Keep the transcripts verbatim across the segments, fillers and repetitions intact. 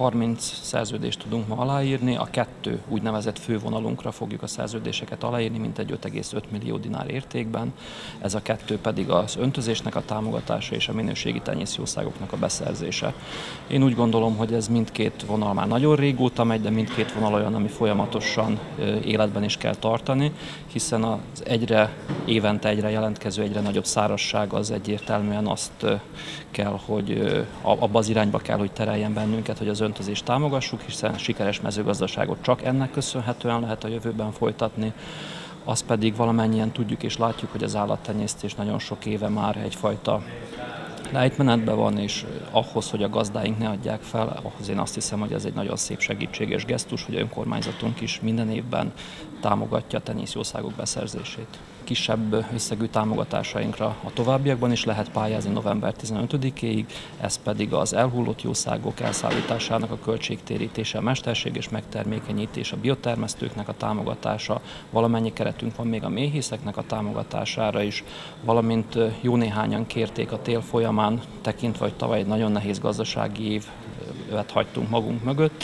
harminc szerződést tudunk ma aláírni, a kettő úgynevezett fővonalunkra fogjuk a szerződéseket aláírni, mintegy öt egész öt millió dinár értékben. Ez a kettő pedig az öntözésnek a támogatása és a minőségi tenyészjószágoknak a beszerzése. Én úgy gondolom, hogy ez mindkét vonal már nagyon régóta megy, de mindkét vonal olyan, ami folyamatosan életben is kell tartani, hiszen az egyre évente egyre jelentkező, egyre nagyobb szárazság az egyértelműen azt kell, hogy abba az irányba kell, hogy tereljen bennünket, hogy az öntözést támogassuk, hiszen sikeres mezőgazdaságot csak ennek köszönhetően lehet a jövőben folytatni. Azt pedig valamennyien tudjuk és látjuk, hogy az állattenyésztés nagyon sok éve már egyfajta lejtmenetben van, és ahhoz, hogy a gazdáink ne adják fel, ahhoz én azt hiszem, hogy ez egy nagyon szép segítséges gesztus, hogy önkormányzatunk is minden évben támogatja a tenyészjószágok beszerzését. Kisebb összegű támogatásainkra a továbbiakban is lehet pályázni november tizenötödikéig, ez pedig az elhullott jószágok elszállításának a költségtérítése, a mesterséges megtermékenyítés, a biotermesztőknek a támogatása, valamennyi keretünk van még a méhészeknek a támogatására is, valamint jó néhányan kérték a tél folyamán, tekintve, hogy tavaly egy nagyon nehéz gazdasági évet hagytunk magunk mögött.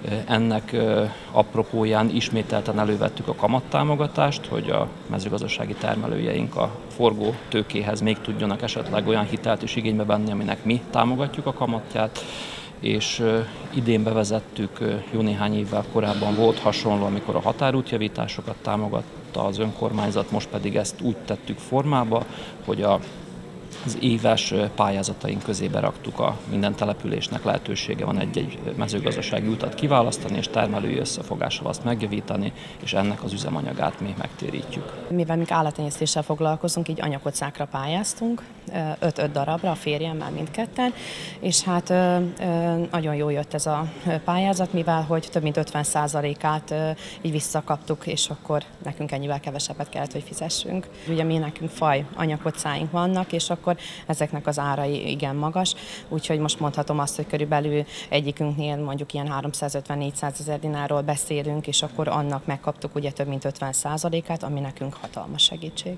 Ennek apropóján ismételten elővettük a kamattámogatást, hogy a mezőgazdasági termelőjeink a forgó tőkéhez még tudjanak esetleg olyan hitelt is igénybe venni, aminek mi támogatjuk a kamatját, és idén bevezettük, jó néhány évvel korábban volt hasonló, amikor a határútjavításokat támogatta az önkormányzat, most pedig ezt úgy tettük formába, hogy a az éves pályázataink közé beraktuk, a minden településnek lehetősége van egy-egy mezőgazdasági utat kiválasztani, és termelői összefogással azt megjavítani, és ennek az üzemanyagát mi megtérítjük. Mivel mi állattenyésztéssel foglalkozunk, így anyakocákra pályáztunk, öt-öt darabra, a férjemmel mindketten, és hát nagyon jól jött ez a pályázat, mivel hogy több mint ötven százalékát így visszakaptuk, és akkor nekünk ennyivel kevesebbet kellett, hogy fizessünk. Ugye mi nekünk faj anyakocáink vannak, és akkor ezeknek az árai igen magas, úgyhogy most mondhatom azt, hogy körülbelül egyikünknél mondjuk ilyen háromszázötven-négyszázezer dinárról beszélünk, és akkor annak megkaptuk ugye több mint ötven százalékát, ami nekünk hatalmas segítség.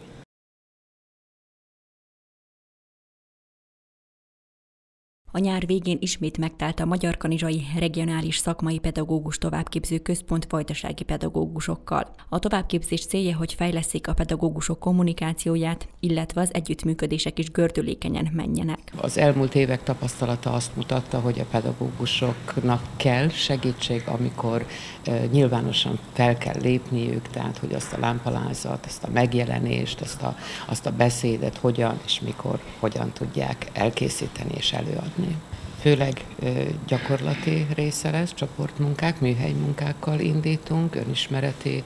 A nyár végén ismét megtelt a Magyarkanizsai Regionális Szakmai Pedagógus Továbbképző Központ vajdasági pedagógusokkal. A továbbképzés célja, hogy fejlesszék a pedagógusok kommunikációját, illetve az együttműködések is gördülékenyen menjenek. Az elmúlt évek tapasztalata azt mutatta, hogy a pedagógusoknak kell segítség, amikor e, nyilvánosan fel kell lépniük, tehát hogy azt a lámpalázat, azt a megjelenést, azt a, azt a beszédet hogyan és mikor, hogyan tudják elkészíteni és előadni. Főleg gyakorlati része lesz, csoportmunkák, műhelymunkákkal indítunk, önismereti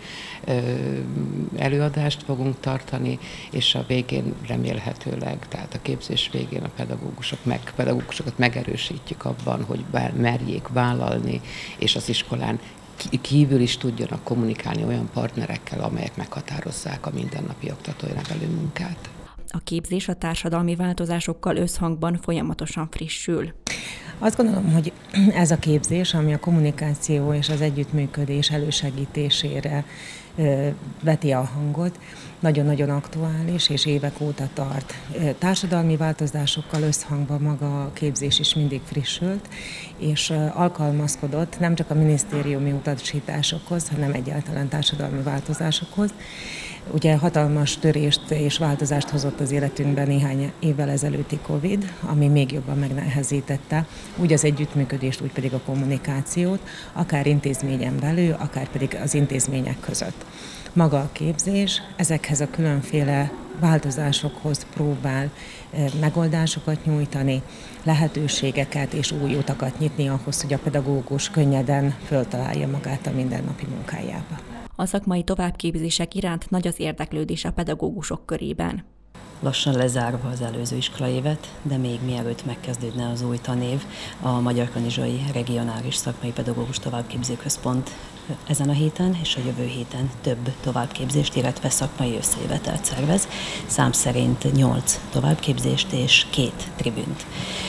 előadást fogunk tartani, és a végén remélhetőleg, tehát a képzés végén a pedagógusok meg, pedagógusokat megerősítjük abban, hogy merjék vállalni, és az iskolán kívül is tudjanak kommunikálni olyan partnerekkel, amelyek meghatározzák a mindennapi oktatói-nevelő munkát. A képzés a társadalmi változásokkal összhangban folyamatosan frissül. Azt gondolom, hogy ez a képzés, ami a kommunikáció és az együttműködés elősegítésére veti a hangot, nagyon-nagyon aktuális és évek óta tart. Társadalmi változásokkal összhangban maga a képzés is mindig frissült, és alkalmazkodott nem csak a minisztériumi utasításokhoz, hanem egyáltalán társadalmi változásokhoz. Ugye hatalmas törést és változást hozott az életünkben néhány évvel ezelőtti Covid, ami még jobban megnehezítette úgy az együttműködést, úgy pedig a kommunikációt, akár intézményen belül, akár pedig az intézmények között. Maga a képzés ezekhez a különféle változásokhoz próbál megoldásokat nyújtani, lehetőségeket és új utakat nyitni ahhoz, hogy a pedagógus könnyeden föltalálja magát a mindennapi munkájába. A szakmai továbbképzések iránt nagy az érdeklődés a pedagógusok körében. Lassan lezárva az előző iskolaévet, de még mielőtt megkezdődne az új tanév, a Magyarkanizsai Regionális Szakmai Pedagógus Továbbképző Központ ezen a héten és a jövő héten több továbbképzést, illetve szakmai összejövetelt szervez, szám szerint nyolc továbbképzést és két tribünt.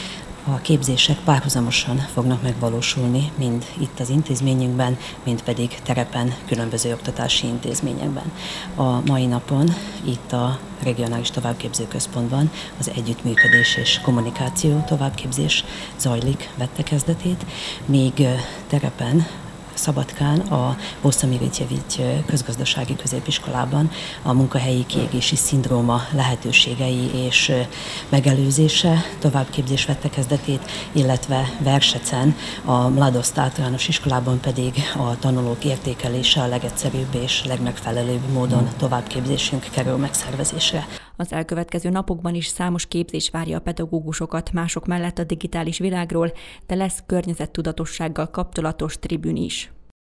A képzések párhuzamosan fognak megvalósulni, mind itt az intézményünkben, mind pedig terepen, különböző oktatási intézményekben. A mai napon itt a Regionális Továbbképző Központban az együttműködés és kommunikáció továbbképzés zajlik, vette kezdetét, míg terepen Szabadkán, a Bossa Milicevic közgazdasági középiskolában a munkahelyi kiégési szindróma lehetőségei és megelőzése továbbképzés vette kezdetét, illetve Versecen, a Mladost általános iskolában pedig a tanulók értékelése a legegyszerűbb és legmegfelelőbb módon továbbképzésünk kerül megszervezésre. Az elkövetkező napokban is számos képzés várja a pedagógusokat, mások mellett a digitális világról, de lesz környezettudatossággal kapcsolatos tribün is.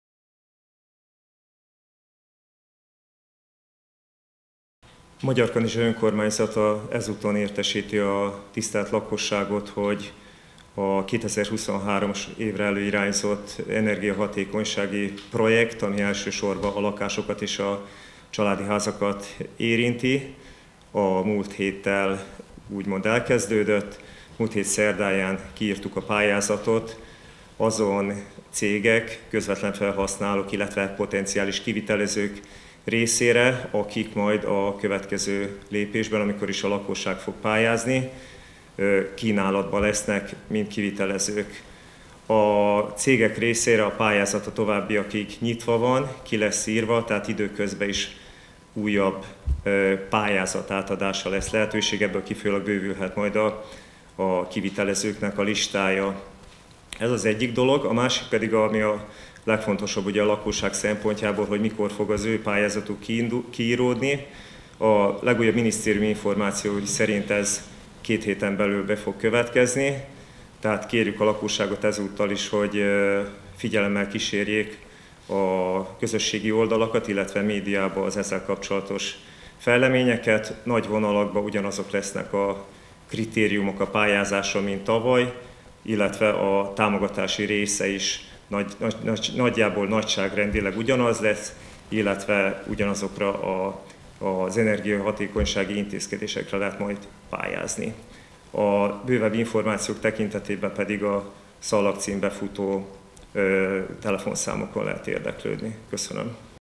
Magyarkanizsa önkormányzata ezúton értesíti a tisztelt lakosságot, hogy a kétezer-huszonhármas évre előirányzott energiahatékonysági projekt, ami elsősorban a lakásokat és a családi házakat érinti, a múlt héttel úgymond elkezdődött. Múlt hét szerdáján kiírtuk a pályázatot azon cégek, közvetlen felhasználók, illetve potenciális kivitelezők részére, akik majd a következő lépésben, amikor is a lakosság fog pályázni, kínálatban lesznek, mint kivitelezők. A cégek részére a pályázat a továbbiakig nyitva van, ki lesz írva, tehát időközben is újabb pályázat átadása lesz lehetőség, ebből kifolyólag bővülhet majd a, a kivitelezőknek a listája. Ez az egyik dolog, a másik pedig, ami a legfontosabb ugye a lakosság szempontjából, hogy mikor fog az ő pályázatuk kiíródni. A legújabb minisztériumi információ szerint ez két héten belül be fog következni, tehát kérjük a lakosságot ezúttal is, hogy figyelemmel kísérjék a közösségi oldalakat, illetve médiában az ezzel kapcsolatos fejleményeket. Nagy vonalakban ugyanazok lesznek a kritériumok a pályázásra, mint tavaly, illetve a támogatási része is nagy, nagy, nagyjából nagyságrendileg ugyanaz lesz, illetve ugyanazokra a, az energiahatékonysági intézkedésekre lehet majd pályázni. A bővebb információk tekintetében pedig a szalagcímbe futó ö, telefonszámokon lehet érdeklődni. Köszönöm.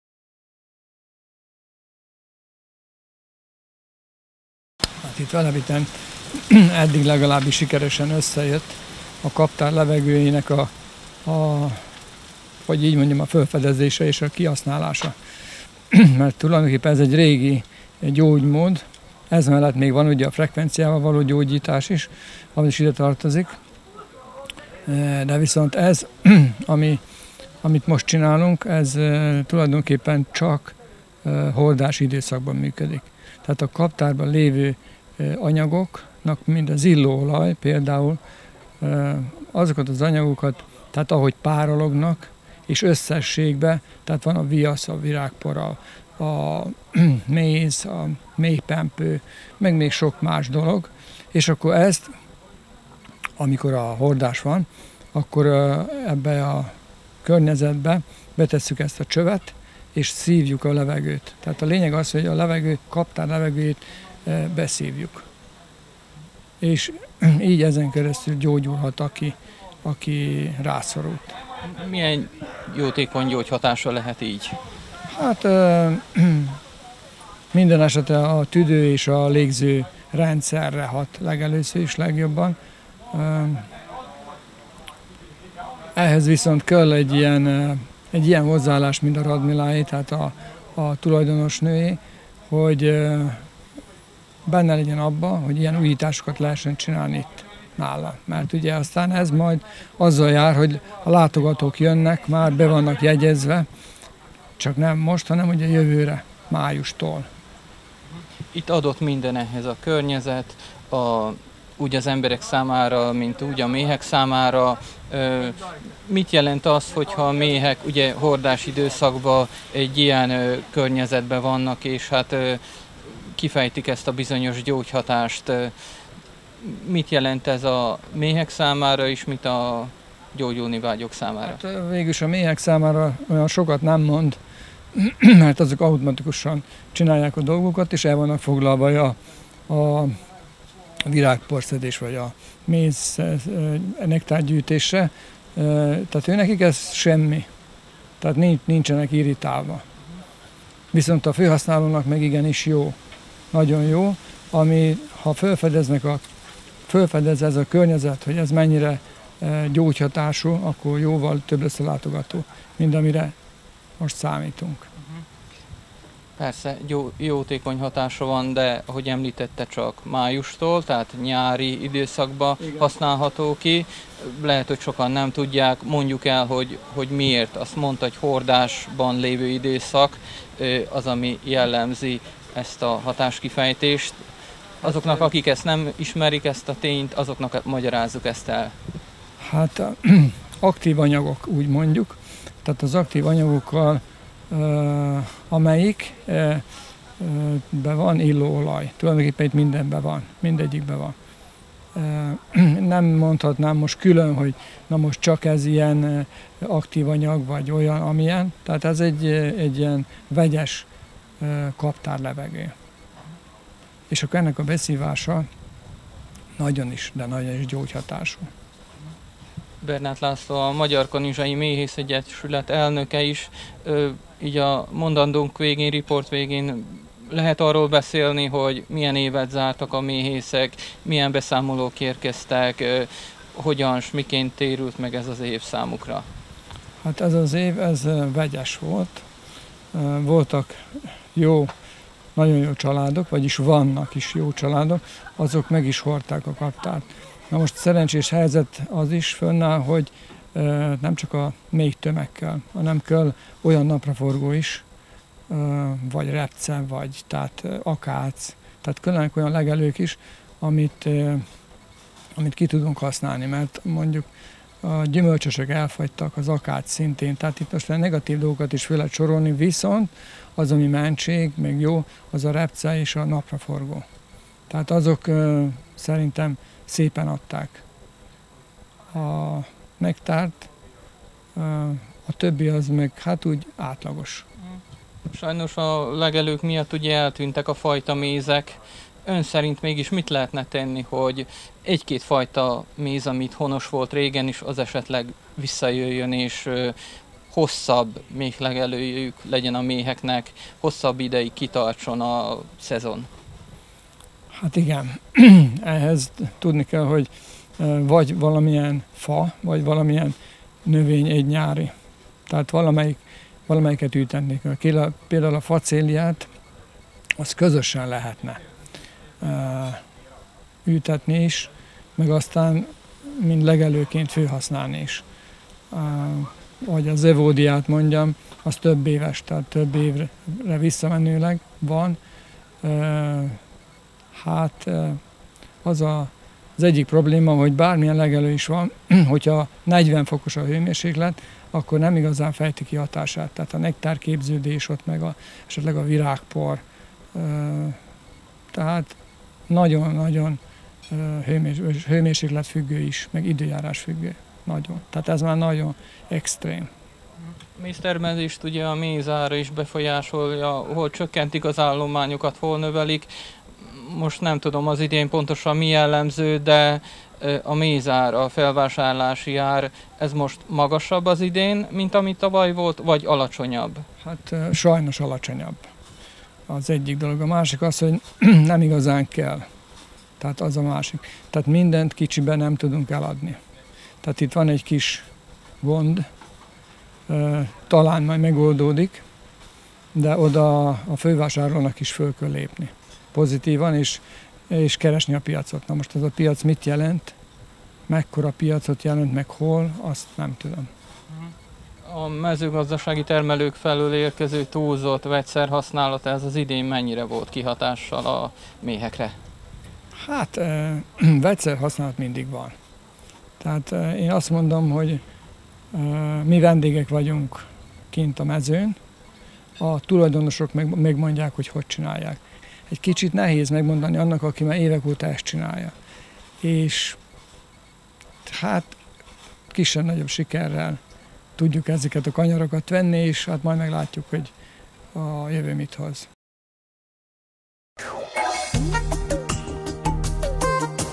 Hát itt valamiten eddig legalábbis sikeresen összejött a kaptár levegőjének a, a, hogy így mondjam, a felfedezése és a kihasználása. Mert tulajdonképpen ez egy régi gyógymód, ez mellett még van ugye a frekvenciával való gyógyítás is, ami is ide tartozik. De viszont ez, ami, amit most csinálunk, ez tulajdonképpen csak hordási időszakban működik. Tehát a kaptárban lévő anyagoknak, mint az illóolaj például, azokat az anyagokat, tehát ahogy párolognak, és összességben, tehát van a viasz, a virágpora, a méz, a méhpempő, meg még sok más dolog, és akkor ezt, amikor a hordás van, akkor ebbe a környezetbe betesszük ezt a csövet, és szívjuk a levegőt. Tehát a lényeg az, hogy a levegő, kaptár levegőjét beszívjuk. És így ezen keresztül gyógyulhat, aki, aki rászorult. Milyen jótékony gyógyhatása lehet így? Hát minden esetre a tüdő és a légző rendszerre hat legelőször is legjobban. Ehhez viszont kell egy ilyen, egy ilyen hozzáállás, mint a Radmiláé, tehát a, a tulajdonos nőé, hogy benne legyen abban, hogy ilyen újításokat lehessen csinálni itt nála. Mert ugye aztán ez majd azzal jár, hogy a látogatók jönnek, már be vannak jegyezve, csak nem most, hanem ugye jövőre, májustól. Itt adott minden ehhez a környezet, a, úgy az emberek számára, mint úgy a méhek számára. Ö, mit jelent az, hogyha a méhek ugye hordás időszakban egy ilyen ö, környezetben vannak, és hát ö, kifejtik ezt a bizonyos gyógyhatást. Mit jelent ez a méhek számára, és mit a gyógyulni vágyók számára? Hát, végülis a méhek számára olyan sokat nem mond, mert azok automatikusan csinálják a dolgokat, és el vannak foglalva a, a, virágporszedés vagy a méz nektárgyűjtésre, tehát őnekik ez semmi, tehát nincsenek irritálva. Viszont a felhasználónak meg igenis jó, nagyon jó, ami ha felfedeznek a, felfedez ez a környezet, hogy ez mennyire gyógyhatású, akkor jóval több lesz a látogató, mint amire most számítunk. Persze, jó, jótékony hatása van, de ahogy említette, csak májustól, tehát nyári időszakban Igen. használható ki. Lehet, hogy sokan nem tudják, mondjuk el, hogy, hogy miért. Azt mondta, hogy hordásban lévő időszak az, ami jellemzi ezt a hatáskifejtést. Azoknak, akik ezt nem ismerik, ezt a tényt, azoknak magyarázzuk ezt el. Hát aktív anyagok, úgy mondjuk. Tehát az aktív anyagokkal Uh, amelyik uh, uh, be van illóolaj. Tulajdonképpen itt mindenben van, mindegyikben van. Uh, nem mondhatnám most külön, hogy na most csak ez ilyen uh, aktív anyag, vagy olyan, amilyen. Tehát ez egy, egy ilyen vegyes uh, kaptárlevegő. És akkor ennek a beszívása nagyon is, de nagyon is gyógyhatású. Bernát László, a Magyar Kanizsai Méhészegyesület elnöke is, így a mondandónk végén, riport végén lehet arról beszélni, hogy milyen évet zártak a méhészek, milyen beszámolók érkeztek, hogyan s miként térült meg ez az év számukra? Hát ez az év, ez vegyes volt. Voltak jó, nagyon jó családok, vagyis vannak is jó családok, azok meg is hordták a kaptárt. Na most szerencsés helyzet az is fönnáll, hogy e, nem csak a még tömegkel, hanem kell olyan napraforgó is, e, vagy repce, vagy tehát e, akác, tehát különlenek olyan legelők is, amit, e, amit ki tudunk használni, mert mondjuk a gyümölcsösök elfagytak, az akác szintén, tehát itt most a negatív dolgokat is fel lehet sorolni, viszont az, ami mentség, még jó, az a repce és a napraforgó. Tehát azok e, szerintem szépen adták a nektárt, a többi az meg hát úgy átlagos. Sajnos a legelők miatt ugye eltűntek a fajta mézek. Ön szerint mégis mit lehetne tenni, hogy egy-két fajta méz, amit honos volt régen is, az esetleg visszajöjjön és hosszabb méhlegelőjük legyen a méheknek, hosszabb ideig kitartson a szezon? Hát igen, ehhez tudni kell, hogy vagy valamilyen fa, vagy valamilyen növény egy nyári. Tehát valamelyik, valamelyiket ültetni kell. Például a facéliát, az közösen lehetne ültetni is, meg aztán mind legelőként felhasználni is. Vagy az evódiát mondjam, az több éves, tehát több évre visszamenőleg van. Hát az a, az egyik probléma, hogy bármilyen legelő is van, hogyha negyven fokos a hőmérséklet, akkor nem igazán fejti ki hatását. Tehát a nektárképződés ott, meg a, esetleg a virágpor. Tehát nagyon-nagyon hőmérséklet függő is, meg időjárás függő. Nagyon. Tehát ez már nagyon extrém. Méztermelést ugye a mézára is befolyásolja, hol csökkentik az állományokat, hol növelik. Most nem tudom az idén pontosan mi jellemző, de a mézár, a felvásárlási ár, ez most magasabb az idén, mint ami tavaly volt, vagy alacsonyabb? Hát sajnos alacsonyabb. Az egyik dolog. A másik az, hogy nem igazán kell. Tehát az a másik. Tehát mindent kicsiben nem tudunk eladni. Tehát itt van egy kis gond, talán majd megoldódik, de oda a fővásárlónak is föl kell lépni. Pozitívan, és, és keresni a piacot. Na most ez a piac mit jelent, mekkora piacot jelent, meg hol, azt nem tudom. A mezőgazdasági termelők felől érkező túlzott vegyszerhasználat, ez az idén mennyire volt kihatással a méhekre? Hát e, vegyszerhasználat mindig van. Tehát e, én azt mondom, hogy e, mi vendégek vagyunk kint a mezőn, a tulajdonosok meg, megmondják, hogy hogy csinálják. Egy kicsit nehéz megmondani annak, aki már évek óta ezt csinálja. És hát kisebb-nagyobb sikerrel tudjuk ezeket a kanyarokat venni, és hát majd meglátjuk, hogy a jövő mit hoz.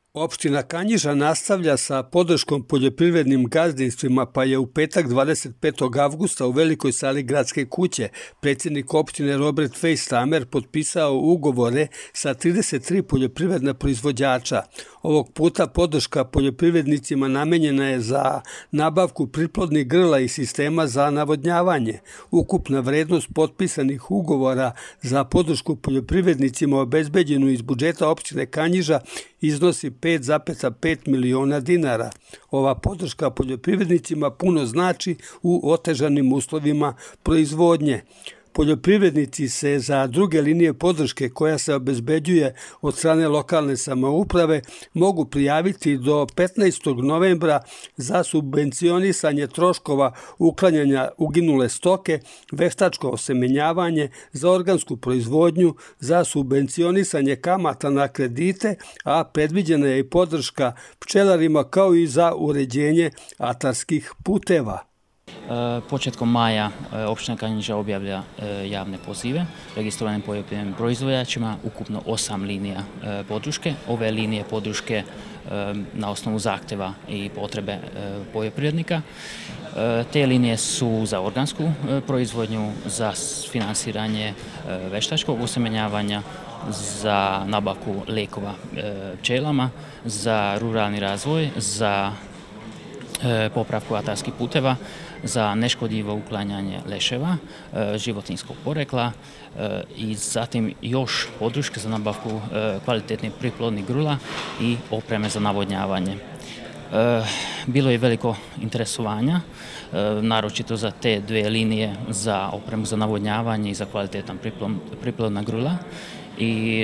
Opština Kanjiža nastavlja sa podrškom poljoprivrednim gazdinstvima, pa je u petak dvadeset petog avgusta u velikoj sali Gradske kuće predsjednik opštine Robert Fejstamer potpisao ugovore sa trideset tri poljoprivredna proizvođača. Ovog puta podrška poljoprivrednicima namenjena je za nabavku priplodnih grla i sistema za navodnjavanje. Ukupna vrednost potpisanih ugovora za podršku poljoprivrednicima obezbeđenu iz budžeta opštine Kanjiža iznosi pet zarez pet miliona dinara. Ova podrška poljoprivrednicima puno znači u otežanim uslovima proizvodnje. Poljoprivrednici se za druge linije podrške koja se obezbeđuje od strane lokalne samouprave mogu prijaviti do petnaestog novembra za subvencionisanje troškova uklanjanja uginule stoke, veštačko osemenjavanje, za organsku proizvodnju, za subvencionisanje kamata na kredite, a predviđena je i podrška pčelarima kao i za uređenje atarskih puteva. Početkom maja opština Kanjiža objavlja javne pozive registrovanim poljoprivrednim proizvođačima, ukupno osam linija podrške. Ove linije podrške na osnovu zahteva i potrebe poljoprivrednika. Te linije su za organsku proizvodnju, za finansiranje veštačkog osemenjavanja, za nabavku lekova pčelama, za ruralni razvoj, za popravku atarskih puteva, za neškodljivo uklanjanje leševa životinjskog porekla i zatim još podrške za nabavku kvalitetnih priplodnih grla i opreme za navodnjavanje. Bilo je veliko interesovanja, naročito za te dve linije za opremu za navodnjavanje i za kvalitetan priplodna grla i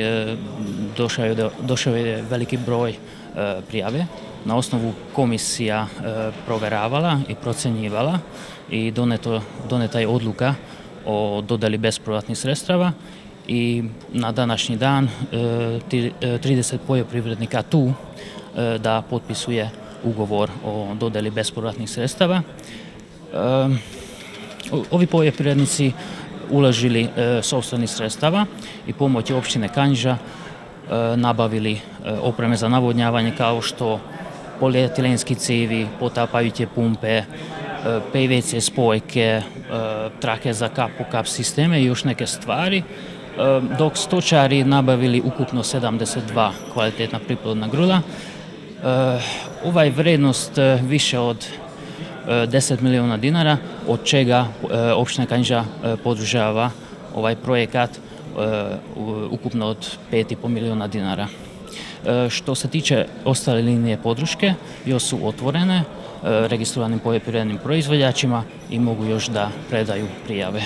došao je veliki broj prijave. Na osnovu komisija proveravala i procenjivala i doneta je odluka o dodeli bespovratnih sredstava i na današnji dan trideset poljoprivrednika tu da potpisuje ugovor o dodeli bespovratnih sredstava. Ovi poljoprivrednici uložili sopstvenih sredstava i pomoći opštine Kanjiža nabavili opreme za navodnjavanje kao što polietilenski cevi, potapajuće pumpe, P V C spojke, trake za kap po kap sisteme i još neke stvari, dok stočari nabavili ukupno sedamdeset dva kvalitetna priplodna grla. Ova je vrednost više od deset miliona dinara, od čega opština Kanjiža podržava ovaj projekat ukupno od pet i po miliona dinara. Što se tiče ostale linije podrške, još su otvorene registrovanim poljoprivrednim proizvođačima i mogu još da predaju prijave.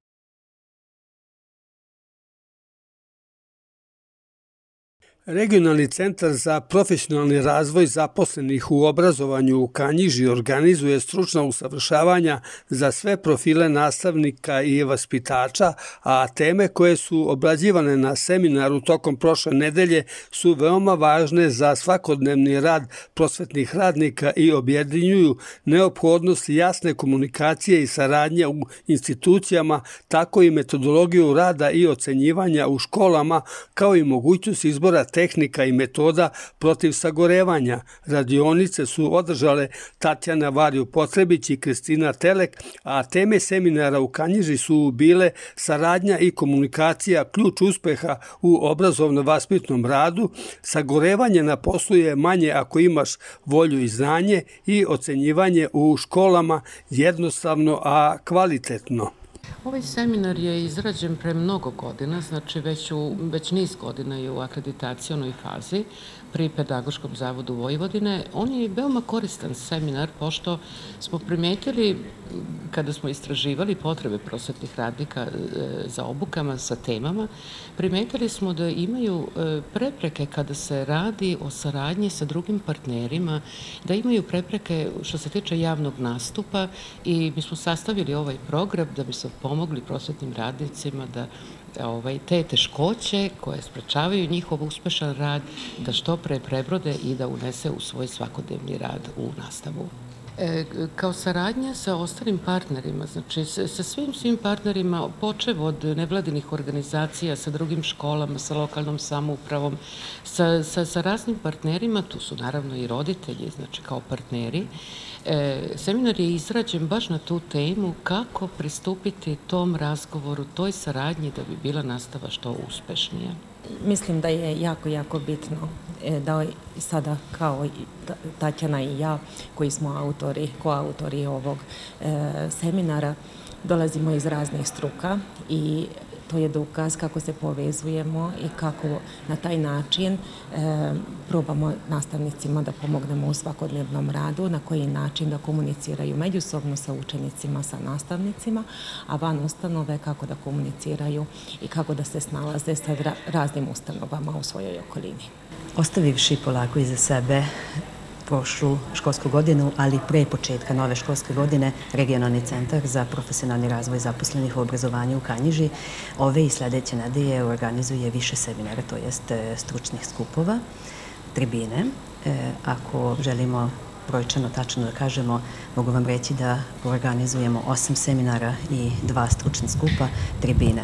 Regionalni centar za profesionalni razvoj zaposlenih u obrazovanju u Kanjiži organizuje stručna usavršavanja za sve profile nastavnika i vaspitača, a teme koje su obrađivane na seminaru tokom prošle nedelje su veoma važne za svakodnevni rad prosvetnih radnika i objedinjuju neophodnost jasne komunikacije i saradnje u institucijama, tako i metodologiju rada i ocenjivanja u školama, kao i mogućnost izbora tehnika i metoda protiv sagorevanja. Radionice su održale Tatjana Varju-Potrebić i Kristina Telek, a teme seminara u Kanjiži su bile saradnja i komunikacija, ključ uspeha u obrazovno-vaspitnom radu, sagorevanje na poslu je manje ako imaš volju i znanje i ocenjivanje u školama jednostavno, a kvalitetno. Ovaj seminar je izrađen pre mnogo godina, znači već, u, već niz godina je u akreditacionoj fazi pri Pedagoškom zavodu Vojvodine. On je veoma koristan seminar, pošto smo primetili, kada smo istraživali potrebe prosvetnih radnika za obukama sa temama, primetili smo da imaju prepreke kada se radi o saradnji sa drugim partnerima, da imaju prepreke što se tiče javnog nastupa i mi smo sastavili ovaj program da bi se pomogli prosvetnim radnicima da ovaj, te teškoće koje sprečavaju njihov uspešan rad, da što pre prebrode i da unese u svoj svakodnevni rad u nastavu. Kao saradnja sa ostalim partnerima, znači sa svim svim partnerima, počev od nevladinih organizacija, sa drugim školama, sa lokalnom samoupravom, sa, sa, sa raznim partnerima, tu su naravno i roditelji, znači kao partneri. E, seminar je izrađen baš na tu temu kako pristupiti tom razgovoru, toj saradnji da bi bila nastava što uspešnija. Mislim da je jako, jako bitno da sada kao Tatjana i ja, koji smo autori, koautori ovog seminara, dolazimo iz raznih struka i to je dokaz kako se povezujemo i kako na taj način e, probamo nastavnicima da pomognemo u svakodnevnom radu, na koji način da komuniciraju međusobno sa učenicima, sa nastavnicima, a van ustanove kako da komuniciraju i kako da se snalaze sa raznim ustanovama u svojoj okolini. Ostavivši polako iza sebe prošlu školsku godinu, ali pre početka nove školske godine Regionalni centar za profesionalni razvoj zaposlenih u obrazovanju u Kanjiži ove i sledeće nedelje organizuje više seminara, to jest stručnih skupova, tribine. Ako želimo brojčano tačno da kažemo, mogu vam reći da organizujemo osam seminara i dva stručna skupa, tribine.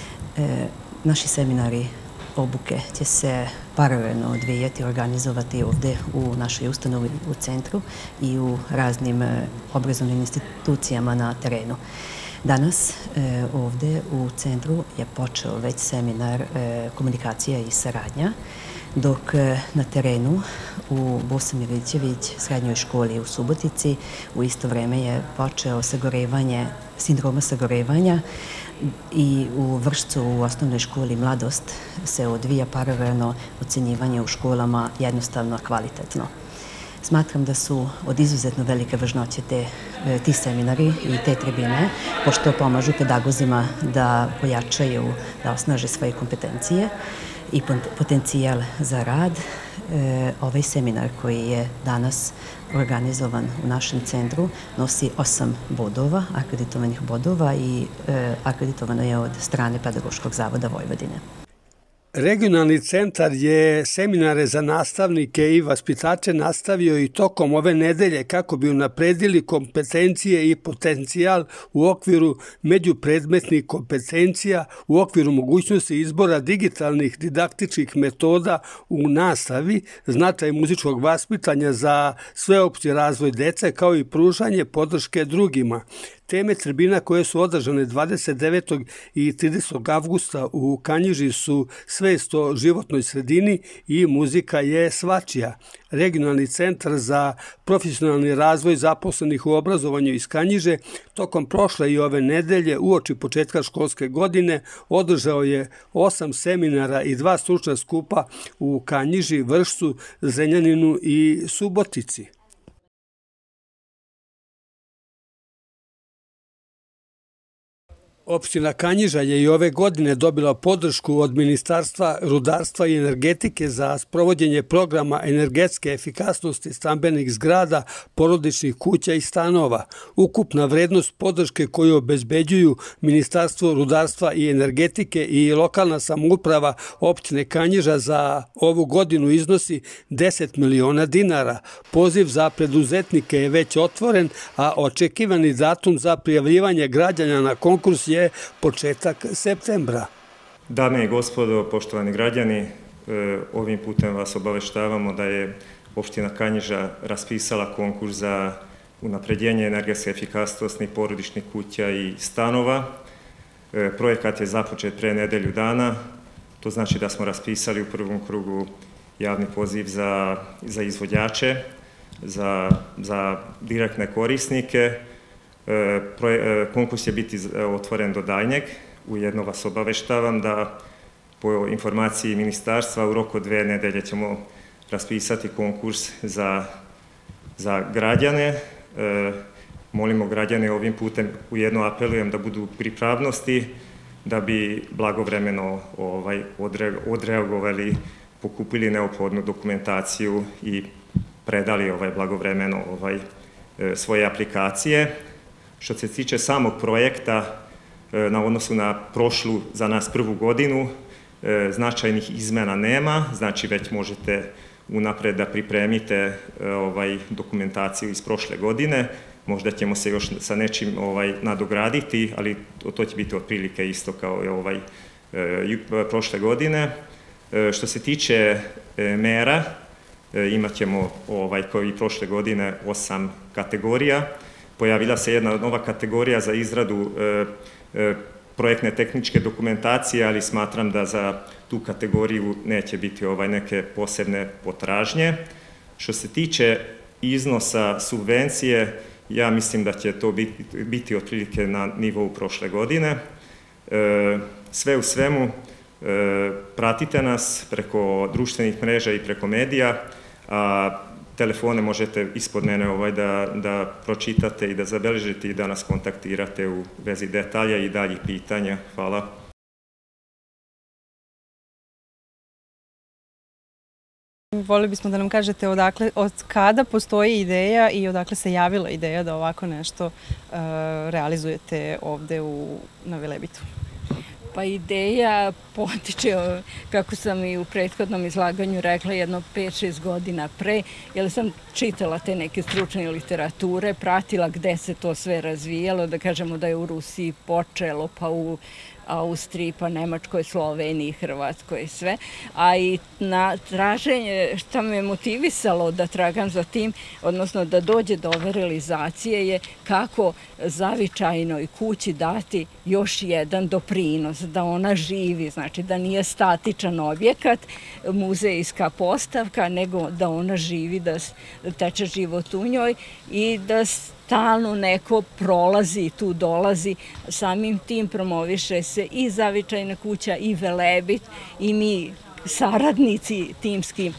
Naši seminari obuke će se paralelno odvijati, organizovati ovde u našoj ustanovi u centru i u raznim obrazovnim institucijama na terenu. Danas ovde u centru je počeo već seminar komunikacija i saradnja, dok na terenu u Bosa Milićević srednjoj školi u Subotici u isto vreme je počeo sagorevanje, sindroma sagorevanja, i u Vršcu u osnovnoj školi Mladost se odvija paralelno ocenjivanje u školama jednostavno kvalitetno. Smatram da su od izuzetno velike važnoće te, ti seminari i te tribine, pošto pomažu pedagozima da pojačaju, da osnaže svoje kompetencije i potencijal za rad. Ovaj seminar koji je danas organizovan u našem centru nosi osam bodova, akreditovanih bodova i akreditovano je od strane Pedagoškog zavoda Vojvodine. Regionalni centar je seminare za nastavnike i vaspitače nastavio i tokom ove nedelje kako bi unapredili kompetencije i potencijal u okviru međupredmetnih kompetencija, u okviru mogućnosti izbora digitalnih didaktičkih metoda u nastavi, značaj muzičkog vaspitanja za sveopšti razvoj dece, kao i pružanje podrške drugima. Teme tribina koje su održane dvadeset devetog i tridesetog avgusta u Kanjiži su svest o životnoj sredini i muzika je svačija. Regionalni centar za profesionalni razvoj zaposlenih u obrazovanju iz Kanjiže tokom prošle i ove nedelje uoči početka školske godine održao je osam seminara i dva stručna skupa u Kanjiži, Vršcu, Zrenjaninu i Subotici. Opština Kanjiža je i ove godine dobila podršku od Ministarstva rudarstva i energetike za sprovođenje programa energetske efikasnosti stambenih zgrada, porodičnih kuća i stanova. Ukupna vrednost podrške koju obezbeđuju Ministarstvo rudarstva i energetike i lokalna samouprava opštine Kanjiža za ovu godinu iznosi deset miliona dinara. Poziv za preduzetnike je već otvoren, a očekivani datum za prijavljivanje građana na konkurs je početak septembra. Dame i gospodo, poštovani građani, ovim putem vas obaveštavamo da je opština Kanjiža raspisala konkurs za unapređenje energetske efikasnosti porodičnih kuća i stanova. Projekat je započet pre nedelju dana, to znači da smo raspisali u prvom krugu javni poziv za, za izvođače, za, za direktne korisnike. Konkurs će biti otvoren do daljnjeg. Ujedno vas obaveštavam da po informaciji ministarstva u roku dve nedelje ćemo raspisati konkurs za, za građane. Molimo građane ovim putem, ujedno apelujem da budu pripravnosti da bi blagovremeno ovaj, odreagovali, pokupili neophodnu dokumentaciju i predali ovaj, blagovremeno ovaj, svoje aplikacije. Što se tiče samog projekta, na odnosu na prošlu, za nas prvu godinu, značajnih izmena nema, znači već možete unapred da pripremite ovaj, dokumentaciju iz prošle godine. Možda ćemo se još sa nečim ovaj, nadograditi, ali to će biti otprilike isto kao i ovaj, prošle godine. Što se tiče mera, imat ćemo, ovaj, kao i prošle godine, osam kategorija. Pojavila se jedna nova kategorija za izradu projektne tehničke dokumentacije, ali smatram da za tu kategoriju neće biti ovaj, neke posebne potražnje. Što se tiče iznosa subvencije, ja mislim da će to biti, biti otprilike na nivou prošle godine. Sve u svemu, pratite nas preko društvenih mreža i preko medija, a telefone možete ispod mene ovaj, da, da pročitate i da zabeležite i da nas kontaktirate u vezi detalja i daljih pitanja. Hvala. Volili bismo da nam kažete odakle, od kada postoji ideja i odakle se javila ideja da ovako nešto uh, realizujete ovde u, na Velebitu. Pa ideja potiče, kako sam i u prethodnom izlaganju rekla, jedno pet šest godina pre, jer sam čitala te neke stručne literature, pratila gde se to sve razvijalo, da kažemo da je u Rusiji počelo, pa u Austriji, pa Nemačkoj, Sloveniji, Hrvatskoj i sve. A i na traženje, šta me motivisalo da tragam za tim, odnosno da dođe do ove realizacije, je kako zavičajnoj kući dati još jedan doprinos, da ona živi, znači da nije statičan objekat, muzejska postavka, nego da ona živi, da teče život u njoj i da stalno neko prolazi i tu dolazi. Samim tim promoviše se i zavičajna kuća i Velebit i mi saradnici timski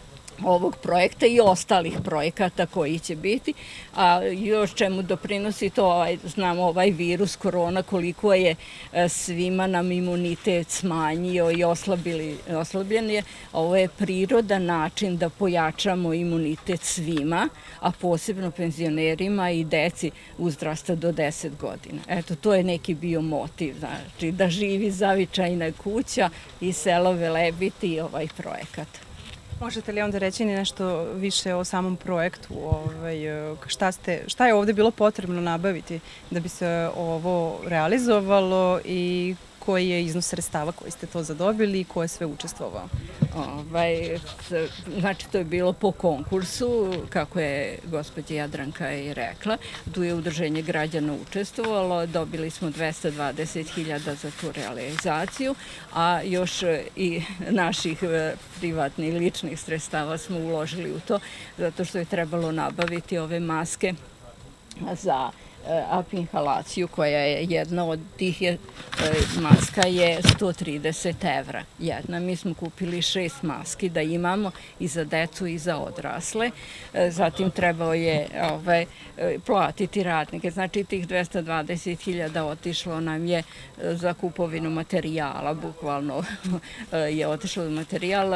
ovog projekta i ostalih projekata koji će biti. A još čemu doprinosi to, ovaj, znamo ovaj virus korona, koliko je svima nam imunitet smanjio i oslabili, oslabljen je. Ovo je prirodan način da pojačamo imunitet svima, a posebno penzionerima i deci uzrasta do deset godina. Eto, to je neki bio motiv, znači da živi zavičajna kuća i selo Velebit i ovaj projekat. Možete li onda reći nešto više o samom projektu? Ovaj, šta, ste, šta je ovde bilo potrebno nabaviti da bi se ovo realizovalo i koji je iznos sredstava koji ste to zadobili i ko je sve učestvovao? Ovaj, znači, to je bilo po konkursu, kako je gospođa Jadranka i rekla. Tu je udruženje građana učestvovalo, dobili smo dvesta dvadeset hiljada za tu realizaciju, a još i naših privatnih ličnih sredstava smo uložili u to, zato što je trebalo nabaviti ove maske za apinhalaciju, koja je jedna od tih je, maska je sto trideset evra jedna. Mi smo kupili šest maski da imamo i za decu i za odrasle. Zatim trebao je ovaj, platiti radnike. Znači tih dvesta dvadeset hiljada otišlo nam je za kupovinu materijala, bukvalno je otišlo materijal,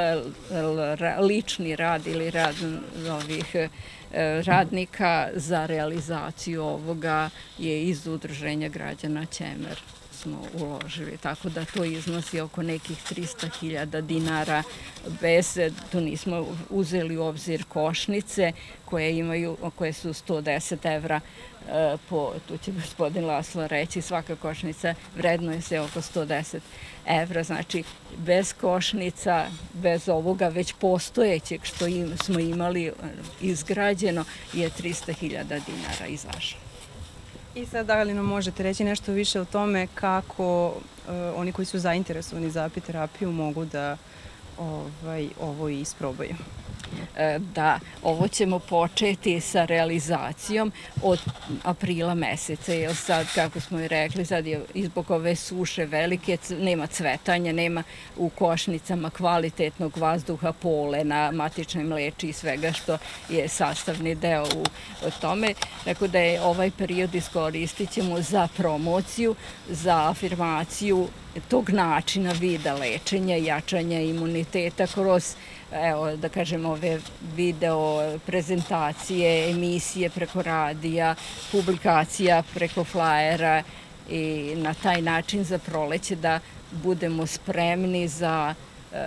lični rad ili rad ovih radnika za realizaciju ovoga je iz udruženja građana Ćemer smo uložili, tako da to iznosi oko nekih trista hiljada dinara, bez, tu nismo uzeli u obzir košnice koje imaju, koje su sto deset evra po, tu će gospodin Laslo reći, svaka košnica vrednuje se oko sto deset evra, znači bez košnica, bez ovoga već postojećeg što im, smo imali izgrađeno je trista hiljada dinara izašlo. I sad, da li nam možete reći nešto više o tome kako uh, oni koji su zainteresovani za apiterapiju mogu da ovaj, ovo isprobaju? Da, ovo ćemo početi sa realizacijom od aprila meseca, jer sad, kako smo i rekli, sad je izbog ove suše velike, nema cvetanja, nema u košnicama kvalitetnog vazduha, polena, matične mleči i svega što je sastavni deo u tome. Tako da je ovaj period iskoristit ćemo za promociju, za afirmaciju tog načina vida lečenja, jačanja imuniteta kroz, evo, da kažem, ove video prezentacije, emisije preko radija, publikacija preko flajera i na taj način za proleće da budemo spremni za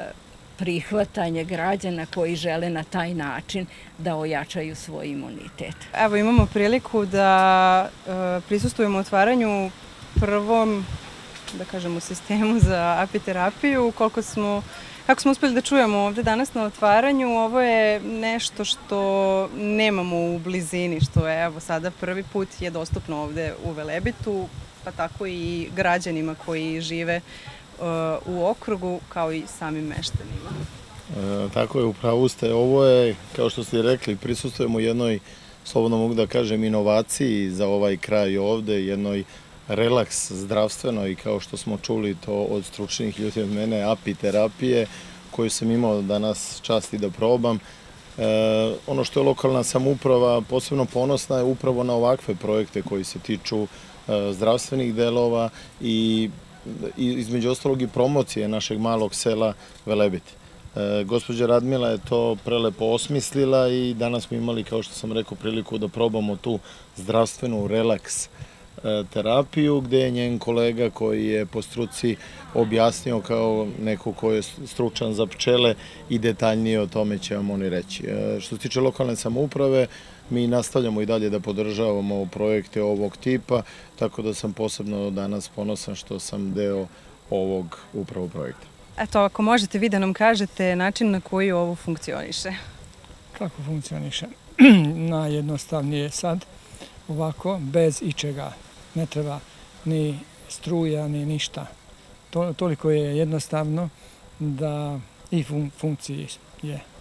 prihvatanje građana koji žele na taj način da ojačaju svoj imunitet. Evo imamo priliku da e, prisustvujemo otvaranju prvom, da kažemo, sistemu za apiterapiju. Koliko smo, kako smo uspjeli da čujemo ovde danas na otvaranju, ovo je nešto što nemamo u blizini, što je evo sada prvi put je dostupno ovde u Velebitu, pa tako i građanima koji žive u okrugu, kao i samim meštanima. E, tako je, upravo ste. Ovo je, kao što ste rekli, prisustujemo jednoj, slobodno mogu da kažem, inovaciji za ovaj kraj ovde, jednoj relaks zdravstvenoj, kao što smo čuli to od stručnih ljudi od mene, apiterapije, koju sam imao danas časti da probam. E, ono što je lokalna samouprava posebno ponosna je upravo na ovakve projekte koji se tiču e, zdravstvenih delova i između ostalog i promocije našeg malog sela Velebit. E, gospođa Radmila je to prelepo osmislila i danas smo imali, kao što sam rekao, priliku da probamo tu zdravstvenu relaks e, terapiju, gde je njen kolega koji je po struci objasnio kao neko ko je stručan za pčele i detaljnije o tome će vam oni reći. E, što se tiče lokalne samouprave, mi nastavljamo i dalje da podržavamo projekte ovog tipa, tako da sam posebno danas ponosan što sam deo ovog upravo projekta. Eto, ako možete vi da nam kažete način na koji ovo funkcioniše. Kako funkcioniše? Najjednostavnije sad, ovako, bez ičega. Ne treba ni struja, ni ništa. To, toliko je jednostavno da i fun, funkciji je. E,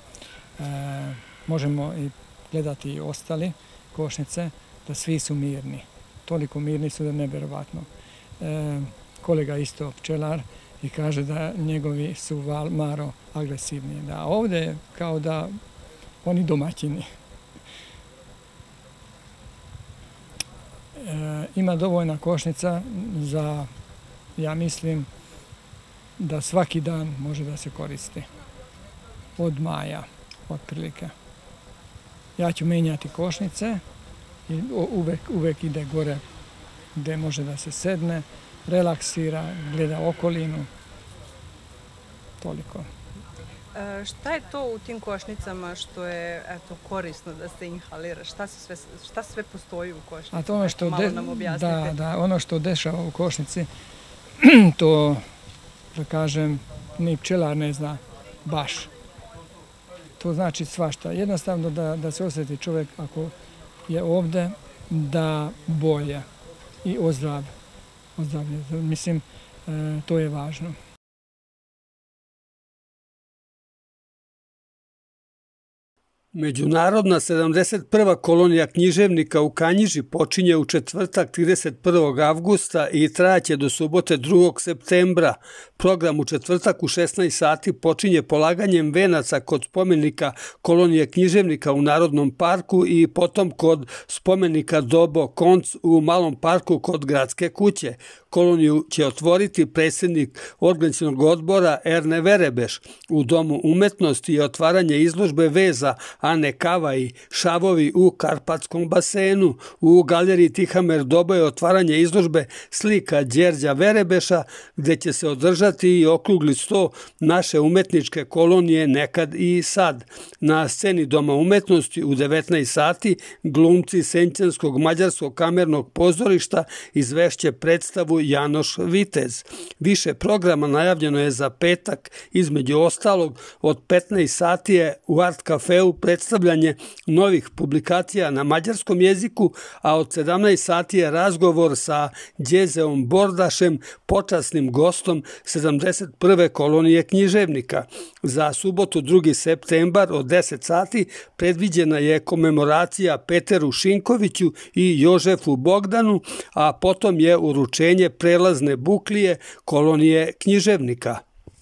možemo i gledati i ostali košnice, da svi su mirni. Toliko mirni su da je nevjerovatno. E, kolega isto pčelar i kaže da njegovi su val, malo agresivni. Da ovdje kao da oni domaćini. E, ima dovoljna košnica za, ja mislim, da svaki dan može da se koristi. Od maja, otprilike. Ja ću menjati košnice i uvek, uvek ide gore gde može da se sedne, relaksira, gleda okolinu. Toliko. E, šta je to u tim košnicama što je eto, korisno da se inhalira? Šta, se sve, šta sve postoji u košnici? A to ono što, malo de, nam objasnite. da, da, ono što dešava u košnici, to, da kažem, ni pčelar ne zna baš. To znači svašta. Jednostavno da, da se osjeti čovjek ako je ovdje da bolje i ozdrav. Ozdravlje. Mislim, e, to je važno. Međunarodna sedamdeset prva kolonija književnika u Kanjiži počinje u četvrtak trideset prvog avgusta i trajaće do subote drugog septembra. Program u četvrtak u šesnaest sati počinje polaganjem venaca kod spomenika kolonije književnika u Narodnom parku i potom kod spomenika Dobo Konc u Malom parku kod Gradske kuće. Koloniju će otvoriti predsjednik organizacionog odbora Erne Verebeš. U Domu umetnosti je otvaranje izložbe veza Ane Kavaj, Šavovi u Karpatskom basenu. U galeriji Tihamer Dobo je otvaranje izložbe slika Đerđa Verebeša, gde će se održati i okrugli sto naše umetničke kolonije nekad i sad. Na sceni Doma umetnosti u devetnaest sati glumci Senćanskog mađarskog kamernog pozorišta izvešće predstavu Janoš Vitez. Više programa najavljeno je za petak, između ostalog od petnaest sati je u Art Cafeu predstavljanje novih publikacija na mađarskom jeziku, a od sedamnaest sati je razgovor sa Đezeom Bordašem, počasnim gostom sedamdeset prve kolonije književnika. Za subotu drugi septembar od deset sati predviđena je komemoracija Peteru Šinkoviću i Jožefu Bogdanu, a potom je uručenje prelazne buklije kolonije književnika.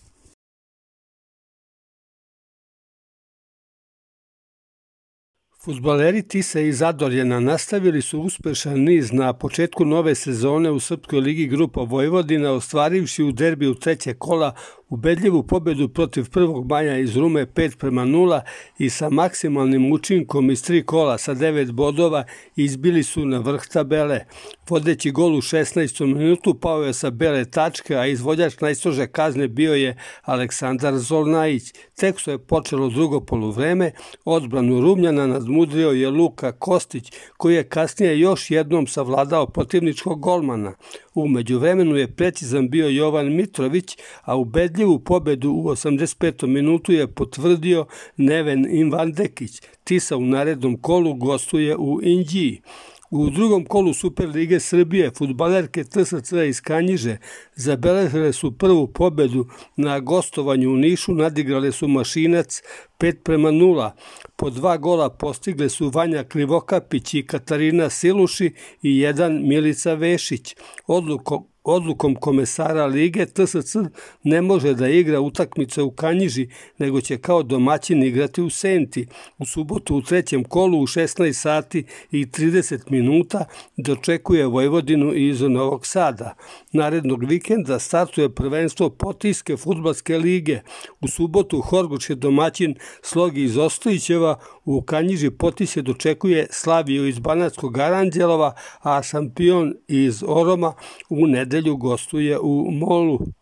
Fudbaleri Tise i Zadorjena nastavili su uspešan niz na početku nove sezone u Srpskoj ligi Grupa Vojvodina, ostvarivši u derbiju trećeg kola Ubedljivu pobedu protiv prvog Maja iz Rume pet prema nula i sa maksimalnim učinkom iz tri kola sa devet bodova izbili su na vrh tabele. Vodeći gol u šesnaestom minutu pao je sa bele tačke, a izvođač najstrože kazne bio je Aleksandar Zolnajić. Tek što je počelo drugo poluvreme, odbranu Rumljana nadmudrio je Luka Kostić, koji je kasnije još jednom savladao protivničkog golmana. U međuvremenu je precizan bio Jovan Mitrović, a ubedljivu pobedu u osamdeset petom minutu je potvrdio Neven Invandekić. Tisa u narednom kolu gostuje u Inđiji. U drugom kolu Superlige Srbije fudbalerke T S C iz Kanjiže zabeležile su prvu pobedu na gostovanju u Nišu, nadigrale su Mašinac pet prema nula. Po dva gola postigle su Vanja Krivokapić i Katarina Siluši i jedan Milica Vešić. Odlukom Odlukom komesara lige T S C ne može da igra utakmice u Kanjiži, nego će kao domaćin igrati u Senti. U subotu u trećem kolu u šesnaest sati i trideset minuta dočekuje Vojvodinu iz Novog Sada. Narednog vikenda startuje prvenstvo Potiske fudbalske lige. U subotu Horgoš je domaćin Slogi iz Ostojićeva, u Kanjiži Potise dočekuje Slaviju iz Banatskog Aranđelova, a šampion iz Oroma u nedelju gostuje u Molu.